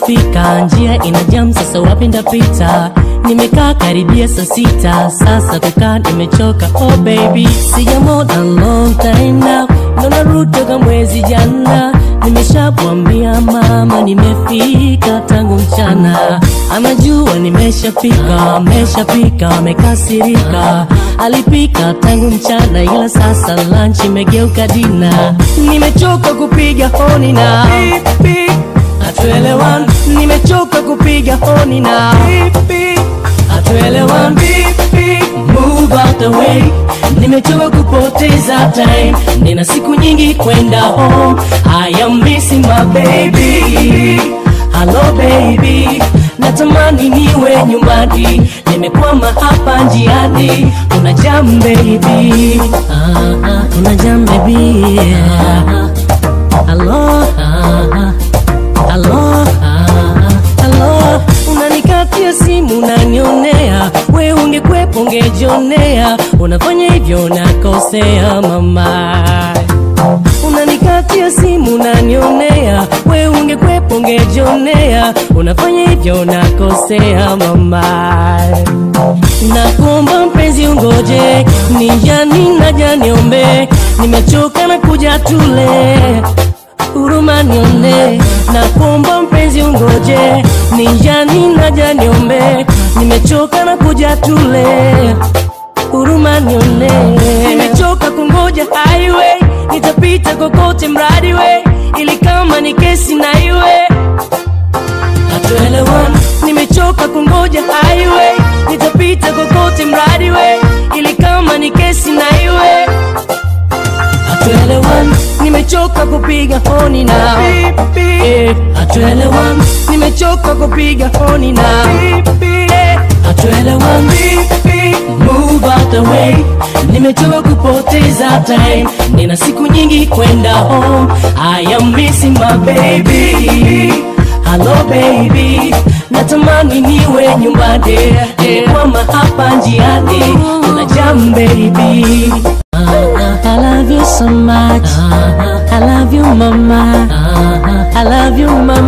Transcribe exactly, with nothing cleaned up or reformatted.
nimefika, njia ina jam sasa wapi ndapita. Nimekaa karibia saa sita, sasa kukaa nimechoka. Oh baby, sijamona long time now, ndo narudi toka mwezi jana. Nimeshamwambia mama nimefika tangu mchana. Anajua nimeshafika, ameshafika, amekasirika. Alipika tangu mchana ila sasa lunch imegeuka dina. Nimechoka kupiga honi na hatuelewani. Nimechoka kupiga honi na hatuelewani. Move out the way. Nimechoka kupoteza time, nina siku nyingi kwenda home. I am missing my baby. Hello baby, natamani niwe nyumbani. Nimekwama hapa njiani. Una jam baby, ah, ah, una jam baby, ah, ah. Hello, ah, ah. Hello, ah, ah. Hello. Unanikatia simu unanionea, we ungekwepo ungejionea. Unafanya hivyo nakosea mama. Unanikatia simu unanionea, we ungekwepo ungejionea. Unafanya hivyo nakosea mama. Nakuomba mpenzi ungoje, nijani naja niombe. Nimechoka na kuja tule, huruma nione. Nakuomba mpenzi ungoje, nijani naja niombe. Nimechoka na kuja tule, huruma nione. Nimechoka kungoja highway, nitapita kokote mradi we. Ili kama ni kesi na iwe hatuelewani. Nimechoka kungoja highway, nitapita kokote mradi we. Ili kama ni kesi na iwe hatuelewani. Nimechoka kupiga honi na eh, hatuelewani. Nimechoka kupiga honi na eh, hatuelewani. Move out the way. Nimechoka kupoteza time, nina siku nyingi kwenda home. I am missing my baby. Hello baby, natamani niwe nyumbani. Nimekwama hapa njiani. Una jam baby, I love you so much. I love you mama. I love you mama.